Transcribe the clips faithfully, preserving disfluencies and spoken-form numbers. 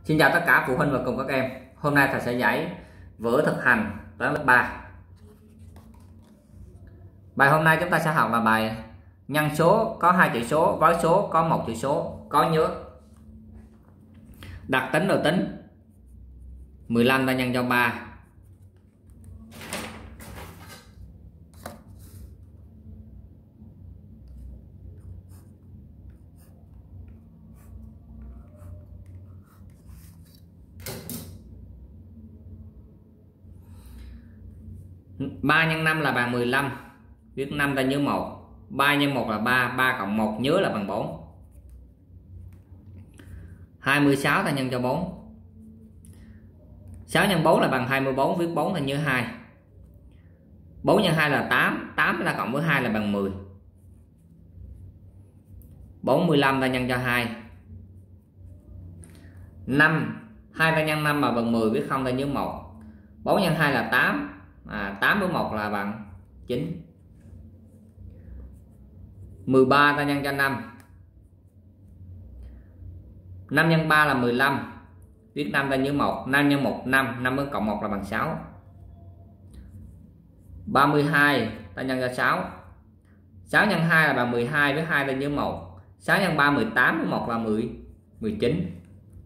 Xin chào tất cả phụ huynh và cùng các em. Hôm nay thầy sẽ giải vở thực hành toán lớp ba. Bài hôm nay chúng ta sẽ học là bài nhân số có hai chữ số, với số có một chữ số. Có nhớ đặt tính rồi tính. mười lăm ta nhân cho ba. ba nhân năm là bằng mười lăm. Viết năm ta nhớ một. ba nhân một là ba, ba cộng một nhớ là bằng bốn. hai mươi sáu ta nhân cho bốn. sáu nhân bốn là bằng hai mươi bốn, viết bốn ta nhớ hai. bốn nhân hai là tám, tám ta cộng với hai là bằng mười. bốn mươi lăm ta nhân cho hai. năm, hai ta nhân năm là bằng mười, viết không ta nhớ một. bốn nhân hai là tám. À, tám với một là bằng chín. mười ba ta nhân cho năm. năm nhân ba là mười lăm. Viết năm ta nhớ một. năm nhân một năm, năm với cộng một là bằng sáu. ba mươi hai ta nhân cho sáu. sáu nhân hai là bằng mười hai, với hai ta nhớ một. sáu nhân ba mười tám, với một là mười, mười chín.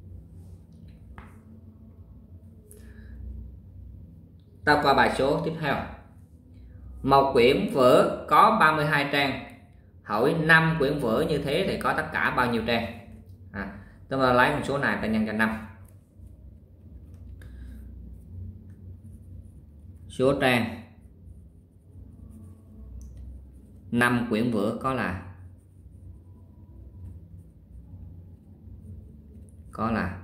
Ta qua bài số tiếp theo. Một quyển vở có ba mươi hai trang. Hỏi năm quyển vở như thế thì có tất cả bao nhiêu trang? À, chúng ta lấy con số này ta nhân cho năm. Số trang năm quyển vở có là có là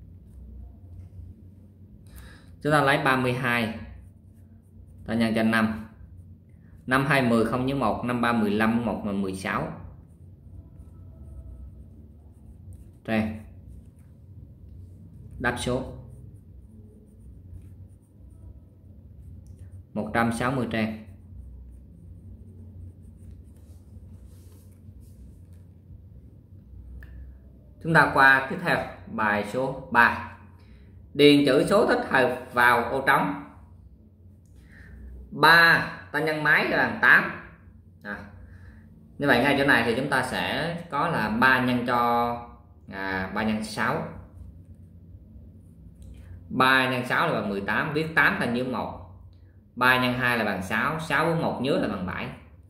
chúng ta lấy ba mươi hai ta nhân cho năm. năm hai mười không nhớ một, năm ba mười lăm, một là mười sáu trang. Đáp số một trăm sáu mươi trang. Chúng ta qua tiếp theo bài số ba. Điền chữ số thích hợp vào ô trống. ba ta nhân máy là bằng tám. À, như vậy ngay chỗ này thì chúng ta sẽ có là ba nhân cho à, ba nhân sáu. ba nhân sáu là bằng mười tám, viết tám ta nhớ một. ba nhân hai là bằng sáu, sáu với một nhớ là bằng bảy.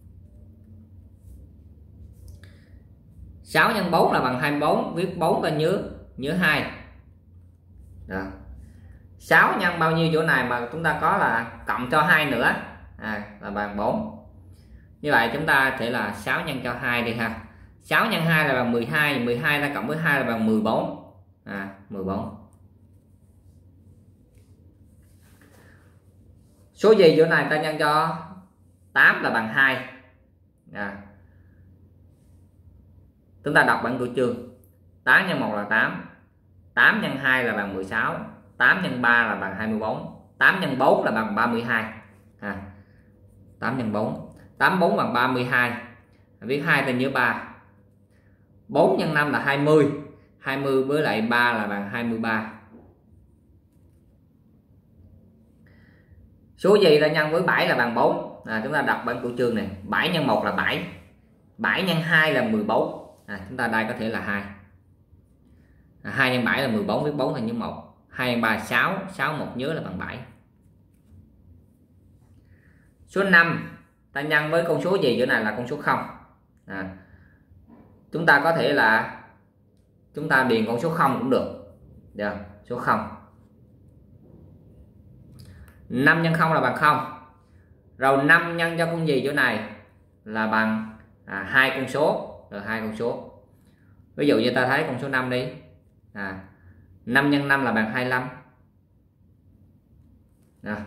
sáu nhân bốn là bằng hai mươi bốn, viết bốn ta nhớ nhớ hai. Đó. sáu nhân bao nhiêu chỗ này mà chúng ta có là cộng cho hai nữa, à, là bằng bốn. Như vậy chúng ta sẽ là sáu nhân cho hai đi ha. sáu nhân hai là bằng mười hai, mười hai ta cộng với hai là bằng mười bốn. À, mười bốn. Số gì chỗ này ta nhân cho tám là bằng hai. À, chúng ta đọc bản cửu chương. tám nhân một là tám. tám nhân hai là bằng mười sáu. tám nhân ba là bằng hai mươi bốn. tám nhân bốn là bằng ba mươi hai. À, tám nhân bốn. tám bốn bằng ba mươi hai. Viết hai ta nhớ ba. bốn nhân năm là hai mươi. hai mươi với lại ba là bằng hai mươi ba. Số gì ta nhân với bảy là bằng bốn? À, chúng ta đọc bản cửu chương này. bảy nhân một là bảy. bảy nhân hai là mười bốn. À, chúng ta đây có thể là hai. À, hai nhân bảy là mười bốn, viết bốn thành nhớ một. hai nhân ba là sáu, sáu một nhớ là bằng bảy. Số năm ta nhân với con số gì chỗ này là con số không. À, chúng ta có thể là chúng ta điền con số không cũng được. Được, số không. năm nhân không là bằng không. Rồi năm nhân cho con gì chỗ này là bằng à, hai con số. Rồi hai con số. Ví dụ như ta thấy con số năm đi. À, năm nhân năm là bằng hai mươi lăm. À.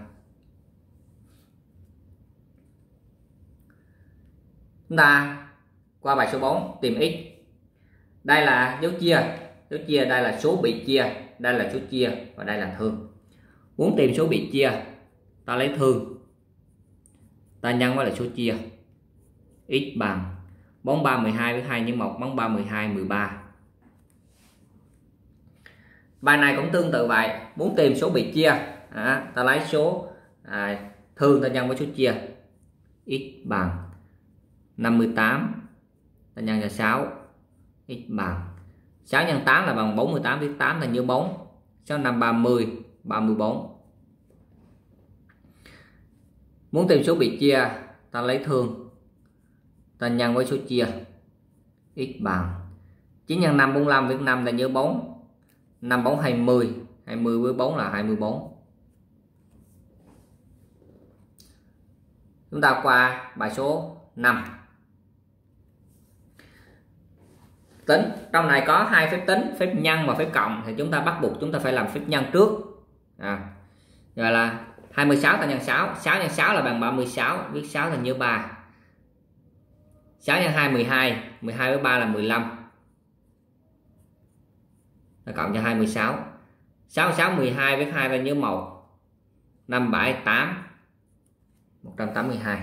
Chúng ta qua bài số bốn tìm x. Đây là dấu chia. Dấu chia đây là số bị chia. Đây là số chia và đây là thương. Muốn tìm số bị chia, ta lấy thương, ta nhân với là số chia. X bằng bốn ba mười hai với hai nhân một, bốn ba mười hai mười ba. Bài này cũng tương tự vậy, muốn tìm số bị chia à, ta lấy số à, thường ta nhân với số chia. X bằng năm mươi tám, ta nhân cho sáu. X bằng sáu nhân tám là bằng bốn mươi tám, viết tám là như bốn. sáu năm ba mươi, ba mươi bốn. Muốn tìm số bị chia, ta lấy thường, ta nhân với số chia. X bằng chín nhân năm bốn mươi lăm, viết năm là như bốn. năm bốn hai mươi, hai mươi với bốn là hai mươi bốn. Chúng ta qua bài số năm. Tính trong này có hai phép tính, phép nhân và phép cộng, thì chúng ta bắt buộc chúng ta phải làm phép nhân trước. À, rồi là hai mươi sáu ta nhân sáu, sáu nhân sáu là bằng ba mươi sáu, viết sáu là như ba. sáu nhân hai mười hai, mười hai với ba là mười lăm. Ta cộng cho hai mươi sáu. sáu sáu mười hai, viết hai là như một. năm bảy tám, một trăm tám mươi hai.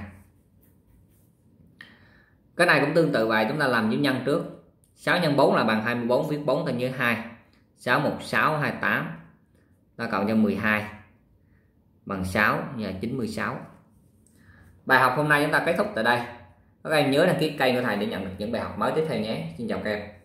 Cái này cũng tương tự vậy, chúng ta làm với nhân trước. sáu nhân bốn là bằng hai mươi bốn, viết bốn là như hai. sáu một sáu hai mươi tám. Ta cộng cho mười hai bằng sáu, là chín mươi sáu. Bài học hôm nay chúng ta kết thúc tại đây. Các em nhớ đăng ký kênh của thầy để nhận được những bài học mới tiếp theo nhé. Xin chào các em.